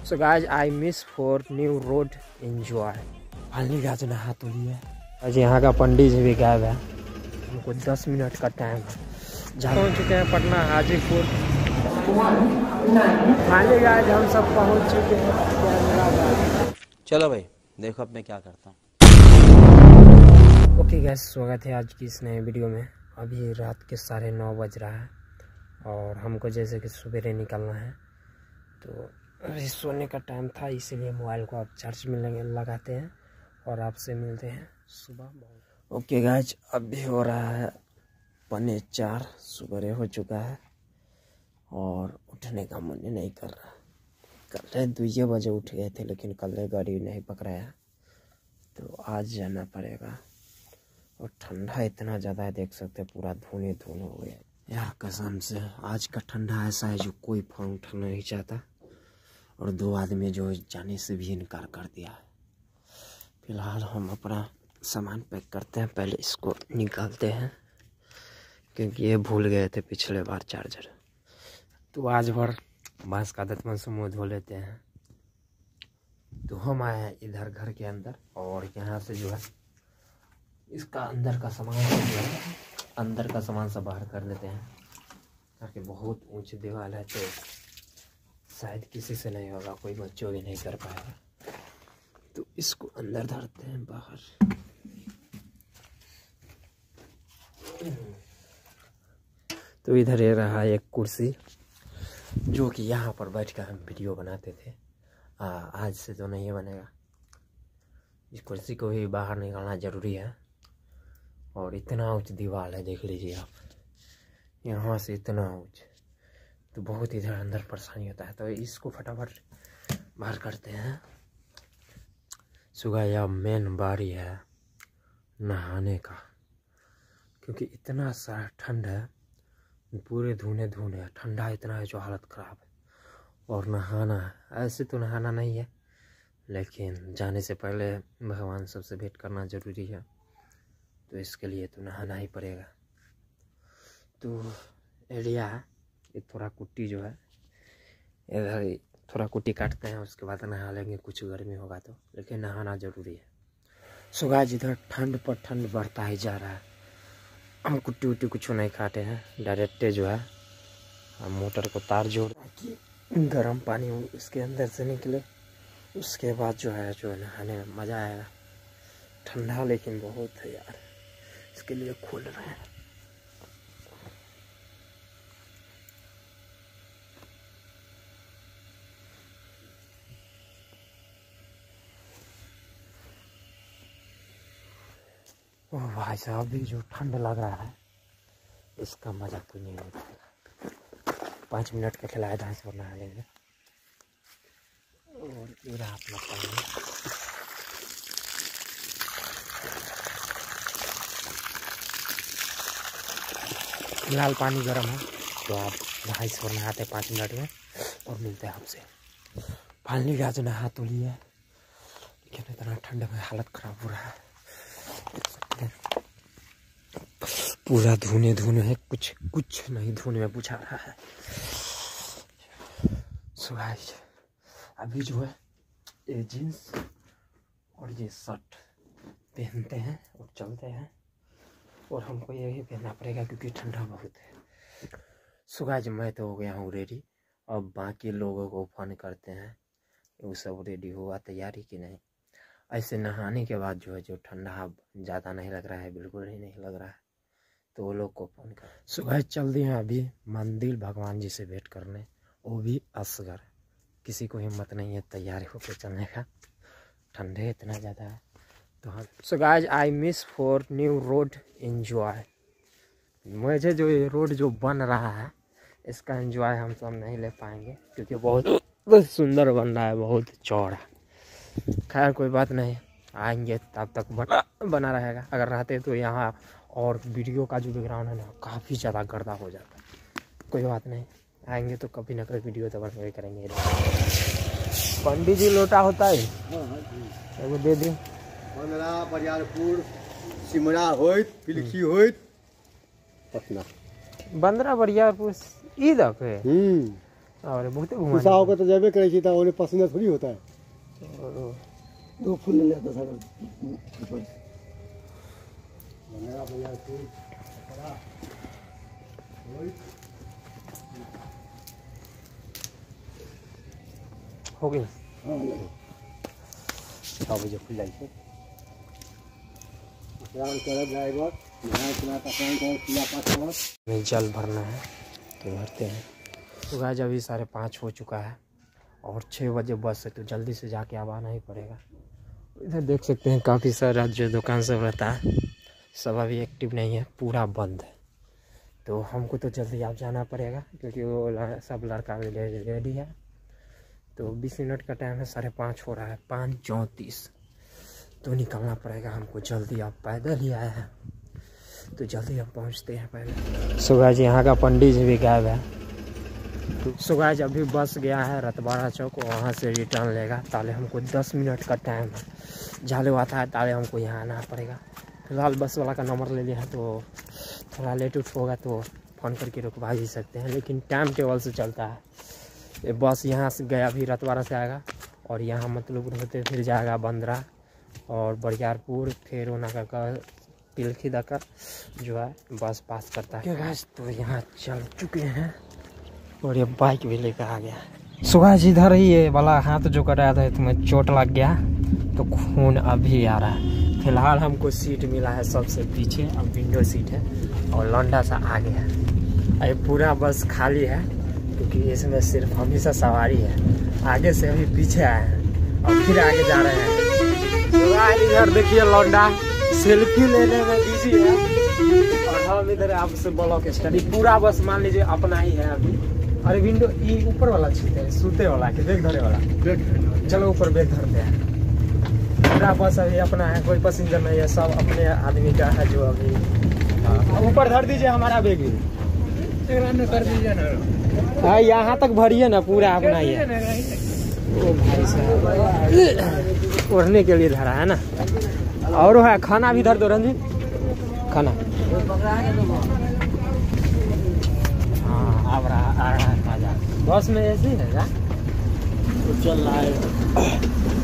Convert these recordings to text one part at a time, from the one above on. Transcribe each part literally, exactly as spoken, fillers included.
So guys I miss for new road enjoy. Finally guys नहा तो लिए। आज यहाँ का पंडित जी भी गायब है। हमको दस मिनट का टाइम है। जहाँ पहुँच चुके हैं पटना हाजीपुर। फाइनली गाइज हम सब पहुँच चुके हैं। चलो भाई देखो अब मैं क्या करता हूँ। ओके गाइज स्वागत है आज की इस नए वीडियो में। अभी रात के साढ़े नौ बज रहा है और हमको जैसे कि सवेरे निकलना है, तो अभी सोने का टाइम था, इसीलिए मोबाइल को आप चार्ज में लगाते हैं और आपसे मिलते हैं सुबह। ओके गाइज अभी हो रहा है पौने चार, सवेरे हो चुका है और उठने का मन नहीं कर रहा। कल दो बजे उठ गए थे लेकिन कल गाड़ी नहीं पकड़ाया, तो आज जाना पड़ेगा। और ठंडा इतना ज़्यादा है, देख सकते हैं पूरा धुने धुन हो गया यार। कसम से आज का ठंडा ऐसा है जो कोई फोन उठाना नहीं चाहता, और दो आदमी जो जाने से भी इनकार कर दिया है। फिलहाल हम अपना सामान पैक करते हैं, पहले इसको निकालते हैं क्योंकि ये भूल गए थे पिछले बार चार्जर। तो आज भर बांस का दतमन से मुँह धो लेते हैं। तो हम आए हैं इधर घर के अंदर और यहाँ से जो है इसका अंदर का सामान जो है अंदर का सामान सब बाहर कर लेते हैं, ताकि बहुत ऊंची दीवार है तो शायद किसी से नहीं होगा, कोई बच्चों भी नहीं कर पाएगा। तो इसको अंदर धरते हैं बाहर। तो इधर ये रहा एक कुर्सी जो कि यहाँ पर बैठकर हम वीडियो बनाते थे। आ, आज से तो नहीं बनेगा। इस कुर्सी को भी बाहर निकालना ज़रूरी है। और इतना ऊंच दीवार है, देख लीजिए आप, यहाँ से इतना ऊंच, तो बहुत इधर अंदर परेशानी होता है। तो इसको फटाफट बाहर करते हैं। सुबह यह मेन बारी है नहाने का, क्योंकि इतना सारा ठंड है, पूरे धुने धुने है, ठंडा इतना है जो हालत ख़राब है। और नहाना है, ऐसे तो नहाना नहीं है लेकिन जाने से पहले भगवान सबसे भेंट करना ज़रूरी है, तो इसके लिए तो नहाना ही पड़ेगा। तो एलिया है ये थोड़ा कुट्टी जो है इधर थोड़ा कुट्टी काटते हैं, उसके बाद नहा लेंगे, कुछ गर्मी होगा तो, लेकिन नहाना ज़रूरी है। सो गाइस इधर ठंड पर ठंड बढ़ता ही जा रहा है। हम कुट्टी उट्टी कुछ नहीं काटे हैं, डायरेक्ट जो है हम मोटर को तार जोड़ ताकि गर्म पानी इसके अंदर से निकले। उसके बाद जो है जो नहाने में मज़ा आएगा। ठंडा लेकिन बहुत है यार, इसके लिए खोल रहे हैं। ओह भाई साहब, अभी जो ठंड लग रहा है इसका मजा तो नहीं होता। पाँच मिनट का खिलाया था, इसको नहा लेंगे। और ये रहा अपना पानी। फिलहाल पानी गर्म है, तो आप नहाई से नहाते पाँच मिनट में और मिलते हैं आपसे। फाइनली गाज नहा तो लिया, लेकिन इतना ठंड में हालत ख़राब हो रहा है। पूरा धुने धुने है, कुछ कुछ नहीं धुने में बुझा रहा है। सो गाइस अभी जो है ये जीन्स और ये शर्ट पहनते हैं और चलते हैं, और हमको ये भी पहनना पड़ेगा क्योंकि ठंडा बहुत है। सो गाइस मैं तो हो गया हूँ रेडी। अब बाकी लोगों को फोन करते हैं वो सब रेडी हुआ, तैयारी की नहीं। ऐसे नहाने के बाद जो है जो ठंडा ज़्यादा नहीं लग रहा है, बिल्कुल ही नहीं लग रहा है, तो वो लोग को फोन कर। सुबह चल दिए हैं अभी मंदिर भगवान जी से भेंट करने, वो भी असगर। किसी को हिम्मत नहीं है तैयार होकर चलने का, ठंडे इतना ज़्यादा है। तो हाँ so guys I miss for new road enjoy. मुझे जो ये रोड जो बन रहा है इसका एंजॉय हम सब नहीं ले पाएंगे, क्योंकि बहुत बहुत सुंदर बन रहा है, बहुत चौड़ा। खैर कोई बात नहीं, आएंगे तब तक बना बना रहेगा। अगर रहते तो यहाँ और वीडियो का जो बैकग्राउंड है ना काफ़ी ज़्यादा गर्दा हो जाता है। कोई बात नहीं, आएंगे तो कभी ना कभी वीडियो तो बनवे करेंगे। पंडित जी लोटा होता है वो दे दी। बंदरा बरियारपुर सिमरा होइत पिलखी होइत पटना। बंदरा बरियारपुर ईद पे और बहुत घुमा गुस्सा होकर तो जाबे करे छी त ओने पसीना थोड़ी होता है। दो फूल ले लेता सर बनेगा बरियारपुर पड़ा हो गई। हां छह बजे खुल जाए छे। स्नान करब ड्राइवर नहा सुना का स्नान कर पूजा पाठ करब। नहीं जल भरना है तो भरते हैं। तो गाइस अभी साढ़े पाँच हो चुका है और छः बजे बस है तो जल्दी से जाके अब आना ही पड़ेगा। इधर देख सकते हैं काफ़ी सारा जो दुकान सब रहता है सब अभी एक्टिव नहीं है, पूरा बंद है। तो हमको तो जल्दी आप जाना पड़ेगा क्योंकि वो सब लड़का भी रेडी है। तो बीस मिनट का टाइम है, साढ़े पाँच हो रहा है, पाँच चौंतीस तो निकलना पड़ेगा हमको जल्दी। आप पैदल ही आए हैं तो जल्दी हम पहुंचते हैं पहले। सुबह जी यहाँ का पंडित जी भी गायब है। तो सुबह जी अभी बस गया है रतबाड़ा चौक, वहाँ से रिटर्न लेगा। ताले हमको दस मिनट का टाइम है, झाले आता है ताले हमको यहाँ आना पड़ेगा। फिलहाल बस वाला का नंबर ले लिया है तो थोड़ा लेट उठ होगा तो फ़ोन करके रुकवा ही सकते हैं, लेकिन टाइम टेबल से चलता है। ये बस यहाँ से गया भी रतबाड़ा से आएगा और यहाँ मतलब होते फिर जाएगा बंदरा और बरियारपुर, फिर उनका का तिलखी दकर जो है बस पास करता है। गाइस तो यहाँ चल चुके हैं और ये बाइक भी लेकर आ गया। सुभाष इधर ही ये वाला हाथ जो कराया था तुम्हें चोट लग गया तो खून अभी आ रहा है। फिलहाल हमको सीट मिला है सबसे पीछे, अब विंडो सीट है और लौंडा सा आगे है। अभी पूरा बस खाली है क्योंकि इसमें सिर्फ हमेशा सवारी है। आगे से अभी पीछे आए हैं और फिर आगे जा रहे हैं। इधर देखिए लौंडा सेल्फी लेने में बिजी है और हम इधर आपसे ब्लॉक स्टडी। पूरा बस मान लीजिए अपना ही है अभी। अरे विंडो ये ऊपर वाला छीते है, सूते वाला के बैग धरे वाला, चलो ऊपर बैग धरते हैं। पूरा बस अभी अपना है, कोई पैसेंजर नहीं है, सब अपने आदमी का है जो अभी ऊपर धर दीजिए हमारा बैग कर दीजिए ना। हाँ यहाँ तक भरिए ना, पूरा अपना ही है। ओ भाई साहब ओढ़ने के लिए धरा है ना। और है खाना भी धर दो रंजीत, खाना हाँ अब रहा आ रहा है ताजा। बस में ऐसे ही है क्या तो चल रहा है।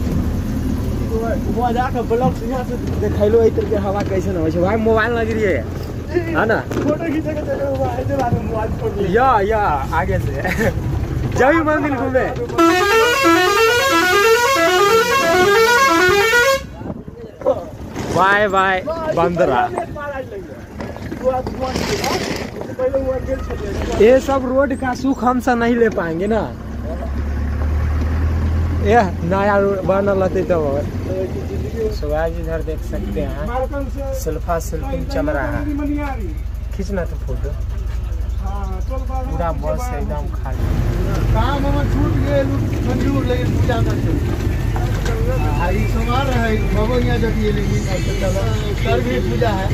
वो जाकर ब्लॉक से देखलो एक तरीके हवा कैसे ना हो भाई। मोबाइल लग रही है है ना, फोटो खींचे या या आगे से जब भी मंदिर घूमे। Bye bye Bandra. ये सब रोड का सुख हम सब नहीं ले पाएंगे ना। ये नया रोड बनल रहते तो सुभाष इधर देख सकते हैं सेल्फा सेल्फी चल रहा है। खींचना तो फोटो। पूरा बस एकदम खाली। काम हम छूट गए मंजूर लेकिन पूजा करते आई समार है बाबा यहाँ जाती लेकिन कर भी पूजा है।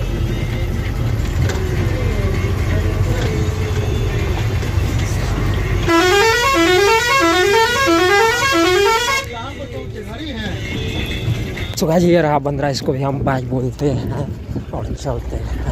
सुगा जी ये रहा बंदरा, इसको भी हम बाइक बोलते हैं और चलते हैं।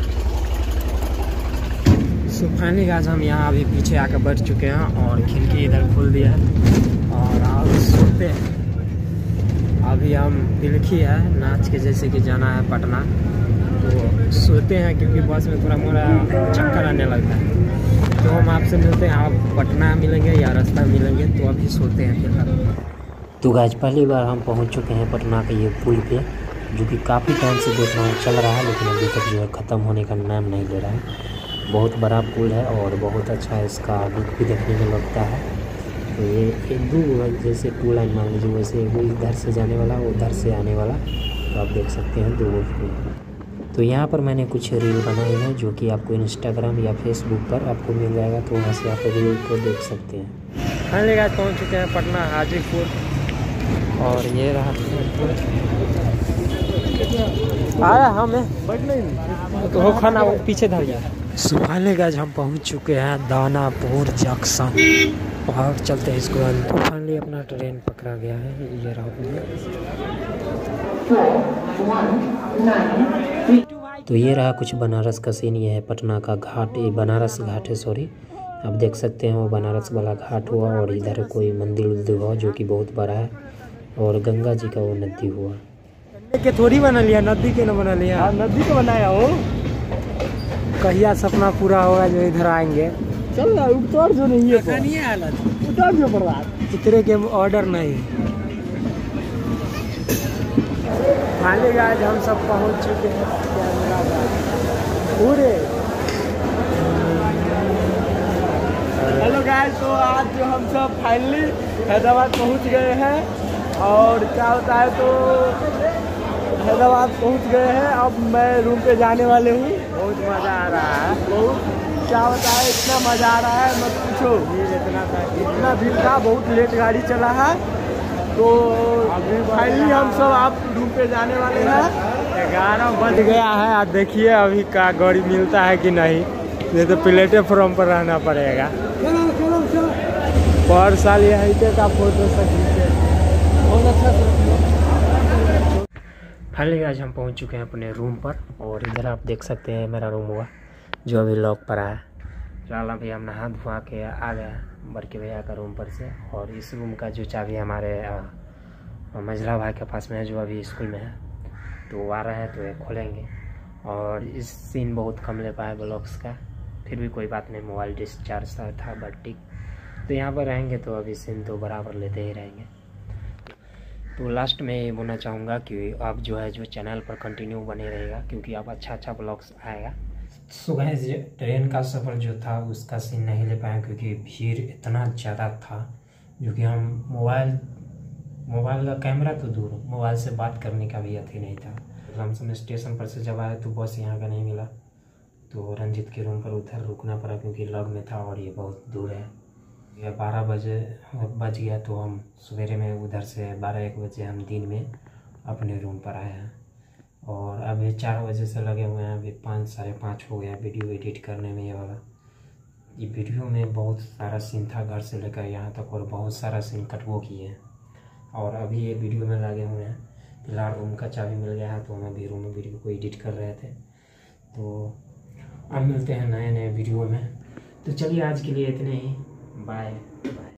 सुखाने का हम यहाँ अभी पीछे आकर बैठ चुके हैं और खिड़की इधर खोल दिया है और अब सोते हैं। अभी हम तिलखी है नाच के जैसे कि जाना है पटना तो सोते हैं क्योंकि बस में थोड़ा मोड़ा चक्कर आने लगता है। तो हम आपसे मिलते हैं, आप पटना मिलेंगे या रास्ता मिलेंगे, तो अभी सोते हैं फिलहाल। तो गाइस पहली बार हम पहुंच चुके हैं पटना के ये पुल पे, जो कि काफ़ी टाइम से देख रहा हूँ चल रहा है लेकिन अभी तक जो है ख़त्म होने का नाम नहीं ले रहा है। बहुत बड़ा पुल है और बहुत अच्छा है, इसका लुक भी देखने में लगता है। तो ये एक दो जैसे टू लाइन मान लीजिए, वैसे वो इधर से जाने वाला वो उधर से आने वाला, तो आप देख सकते हैं दो पुल। तो यहाँ पर मैंने कुछ रील बनाई है जो कि आपको इंस्टाग्राम या फेसबुक पर आपको मिल जाएगा, तो वहाँ से आप रील को देख सकते हैं। हाँ लेगा पहुँच चुके हैं पटना हाजीपुर और ये रहा आया हमें तो हो खाना वो पीछे धर गया। सुबह गाज हम पहुंच चुके हैं दानापुर जंक्शन और चलते हैं इसको। तो फाइनली अपना ट्रेन पकड़ा गया है, ये रहा। तो ये रहा कुछ बनारस का सीन। ये है पटना का घाट, ये बनारस घाट है सॉरी। आप देख सकते हैं वो बनारस वाला घाट हुआ और इधर कोई मंदिर उल्दिर हुआ जो कि बहुत बड़ा है और गंगा जी का वो नदी हुआ। के थोड़ी बना लिया, नदी के न बना लिया। हाँ नदी को बनाया हो। कहिया सपना पूरा होगा जो इधर आएंगे। चल ना उतर जो नहीं है नहीं है हालत, उतर जो पड़ रहा इतने के ऑर्डर नहीं। खाली आज हम सब पहुंच चुके हैं पूरे। हेलो गाइस, तो आज जो हम सब फाइनली हैदराबाद पहुंच गए हैं और क्या होता है तो हैदराबाद पहुंच गए हैं। अब मैं रूम पे जाने वाले हूँ। बहुत मज़ा आ रहा है, बहुत क्या होता है, इतना मज़ा आ रहा है मत पूछो। भीड़ इतना था, इतना भीड़ था, बहुत लेट गाड़ी चला है। तो फाइनली हम सब आप रूम पे जाने वाले हैं। ग्यारह बज गया है। आज देखिए अभी का गाड़ी मिलता है कि नहीं, नहीं तो प्लेटफॉर्म पर रहना पड़ेगा। पर साल यहीं पे का फोटो सब खींचे बहुत अच्छा। फाइनली आज हम पहुंच चुके हैं अपने रूम पर और इधर आप देख सकते हैं मेरा रूम हुआ जो अभी लॉक पर आया। फिलहाल अभी हम नहा धोआ के आ गए बड़के भैया का रूम पर से। और इस रूम का जो चाबी हमारे मझला भाई के पास में है जो अभी स्कूल में है, तो वो आ रहा है तो ये खोलेंगे। और इस सीन बहुत कम ले पाए ब्लॉग्स का, फिर भी कोई बात नहीं, मोबाइल डिस्चार्ज था बट ठीक। तो यहाँ पर रहेंगे तो अभी सीन तो बराबर लेते ही रहेंगे। तो लास्ट में ये बोलना चाहूँगा कि आप जो है जो चैनल पर कंटिन्यू बने रहेगा क्योंकि आप अच्छा अच्छा ब्लॉग्स आएगा। सुबह ट्रेन का सफ़र जो था उसका सीन नहीं ले पाए क्योंकि भीड़ इतना ज़्यादा था जो कि हम मोबाइल मोबाइल का कैमरा तो दूर, मोबाइल से बात करने का भी अथी नहीं था। रामसम स्टेशन पर से जब आए तो बस यहाँ का नहीं मिला तो रंजित के रूम पर उधर रुकना पड़ा क्योंकि लग में था और ये बहुत दूर है। ये बारह बजे बज गया तो हम सवेरे में उधर से बारह एक बजे हम दिन में अपने रूम पर आए हैं और अभी चार बजे से लगे हुए हैं। अभी पाँच साढ़े पाँच हो गया वीडियो एडिट करने में। ये वाला ये वीडियो में बहुत सारा सीन था घर से लेकर यहाँ तक और बहुत सारा सीन कटवो किए हैं और अभी ये वीडियो में लगे हुए हैं। फिलहाल रूम का चाबी मिल गया है तो हम अभी रूम में वीडियो को एडिट कर रहे थे। तो अब मिलते हैं नए नए वीडियो में। तो चलिए आज के लिए इतने ही, बाय बाय।